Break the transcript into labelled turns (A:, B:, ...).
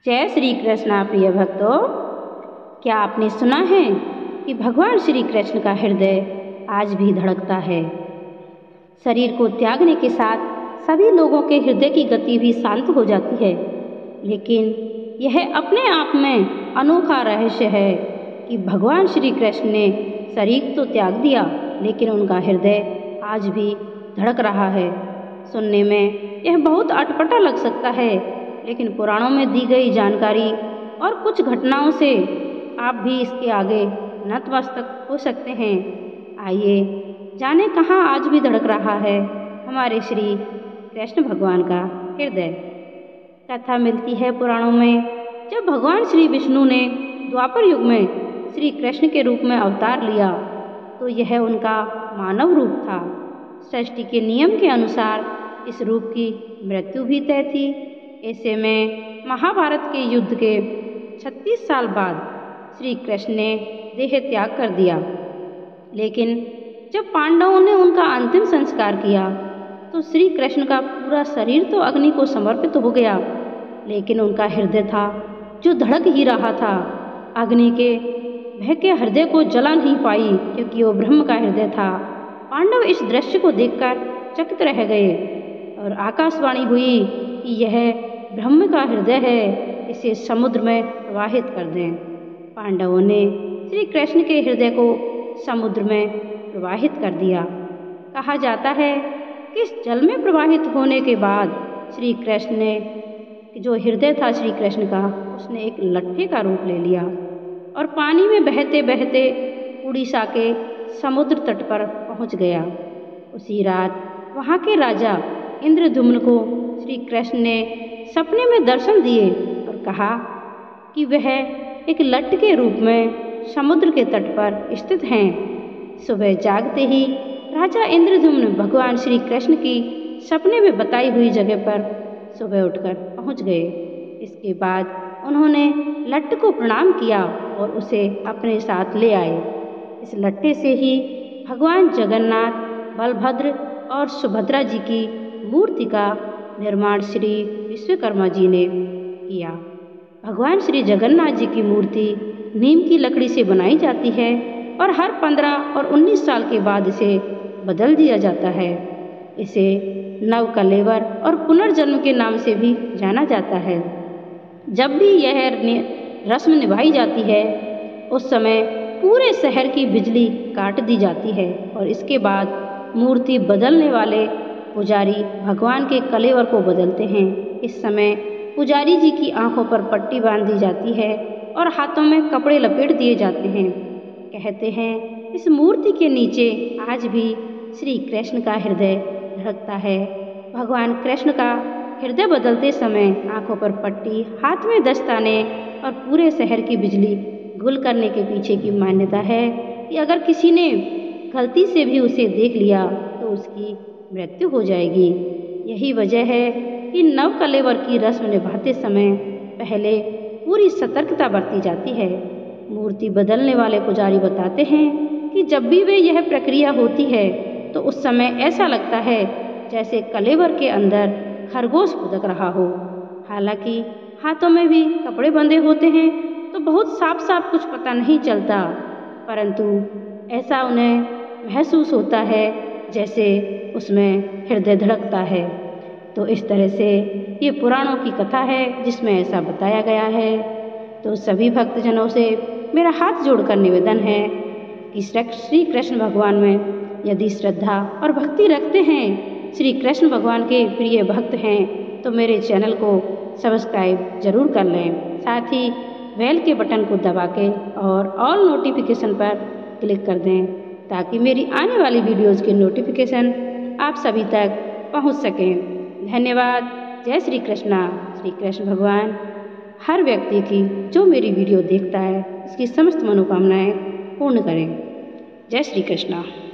A: जय श्री कृष्णा प्रिय भक्तों, क्या आपने सुना है कि भगवान श्री कृष्ण का हृदय आज भी धड़कता है। शरीर को त्यागने के साथ सभी लोगों के हृदय की गति भी शांत हो जाती है, लेकिन यह अपने आप में अनोखा रहस्य है कि भगवान श्री कृष्ण ने शरीर तो त्याग दिया, लेकिन उनका हृदय आज भी धड़क रहा है। सुनने में यह बहुत अटपटा लग सकता है, लेकिन पुराणों में दी गई जानकारी और कुछ घटनाओं से आप भी इसके आगे नतमस्तक हो सकते हैं। आइए जाने कहाँ आज भी धड़क रहा है हमारे श्री कृष्ण भगवान का हृदय। कथा मिलती है पुराणों में, जब भगवान श्री विष्णु ने द्वापर युग में श्री कृष्ण के रूप में अवतार लिया तो यह उनका मानव रूप था। सृष्टि के नियम के अनुसार इस रूप की मृत्यु भी तय थी। ऐसे में महाभारत के युद्ध के 36 साल बाद श्री कृष्ण ने देह त्याग कर दिया, लेकिन जब पांडवों ने उनका अंतिम संस्कार किया तो श्री कृष्ण का पूरा शरीर तो अग्नि को समर्पित हो गया, लेकिन उनका हृदय था जो धड़क ही रहा था। अग्नि के भय के हृदय को जला नहीं पाई, क्योंकि वो ब्रह्म का हृदय था। पांडव इस दृश्य को देखकर चकित रह गए और आकाशवाणी हुई कि यह ब्रह्म का हृदय है, इसे समुद्र में प्रवाहित कर दें। पांडवों ने श्री कृष्ण के हृदय को समुद्र में प्रवाहित कर दिया। कहा जाता है कि इस जल में प्रवाहित होने के बाद श्री कृष्ण ने जो हृदय था श्री कृष्ण का, उसने एक लट्ठे का रूप ले लिया और पानी में बहते बहते उड़ीसा के समुद्र तट पर पहुंच गया। उसी रात वहां के राजा इंद्रद्युम्न को श्री कृष्ण ने सपने में दर्शन दिए और कहा कि वह एक लट्ठ के रूप में समुद्र के तट पर स्थित हैं। सुबह जागते ही राजा इंद्रद्युम्न भगवान श्री कृष्ण की सपने में बताई हुई जगह पर सुबह उठकर पहुंच गए। इसके बाद उन्होंने लट्ठ को प्रणाम किया और उसे अपने साथ ले आए। इस लट्ठे से ही भगवान जगन्नाथ, बलभद्र और सुभद्रा जी की मूर्ति का निर्माण श्री विश्वकर्मा जी ने किया। भगवान श्री जगन्नाथ जी की मूर्ति नीम की लकड़ी से बनाई जाती है और हर 15 और 19 साल के बाद इसे बदल दिया जाता है। इसे नव कलेवर और पुनर्जन्म के नाम से भी जाना जाता है। जब भी यह रस्म निभाई जाती है, उस समय पूरे शहर की बिजली काट दी जाती है और इसके बाद मूर्ति बदलने वाले पुजारी भगवान के कलेवर को बदलते हैं। इस समय पुजारी जी की आंखों पर पट्टी बांध दी जाती है और हाथों में कपड़े लपेट दिए जाते हैं। कहते हैं इस मूर्ति के नीचे आज भी श्री कृष्ण का हृदय धड़कता है। भगवान कृष्ण का हृदय बदलते समय आंखों पर पट्टी, हाथ में दस्ताने और पूरे शहर की बिजली गुल करने के पीछे की मान्यता है कि अगर किसी ने गलती से भी उसे देख लिया तो उसकी मृत्यु हो जाएगी। यही वजह है कि नव कलेवर की रस्म निभाते समय पहले पूरी सतर्कता बरती जाती है। मूर्ति बदलने वाले पुजारी बताते हैं कि जब भी वे यह प्रक्रिया होती है तो उस समय ऐसा लगता है जैसे कलेवर के अंदर खरगोश फुदक रहा हो। हालांकि हाथों में भी कपड़े बंधे होते हैं तो बहुत साफ साफ कुछ पता नहीं चलता, परंतु ऐसा उन्हें महसूस होता है जैसे उसमें हृदय धड़कता है। तो इस तरह से ये पुराणों की कथा है जिसमें ऐसा बताया गया है। तो सभी भक्तजनों से मेरा हाथ जोड़कर निवेदन है कि श्री कृष्ण भगवान में यदि श्रद्धा और भक्ति रखते हैं, श्री कृष्ण भगवान के प्रिय भक्त हैं, तो मेरे चैनल को सब्सक्राइब जरूर कर लें। साथ ही बेल के बटन को दबा के और ऑल नोटिफिकेशन पर क्लिक कर दें, ताकि मेरी आने वाली वीडियोज़ के नोटिफिकेशन आप सभी तक पहुंच सकें। धन्यवाद। जय श्री कृष्णा। श्री कृष्ण भगवान हर व्यक्ति की जो मेरी वीडियो देखता है उसकी समस्त मनोकामनाएं पूर्ण करें। जय श्री कृष्णा।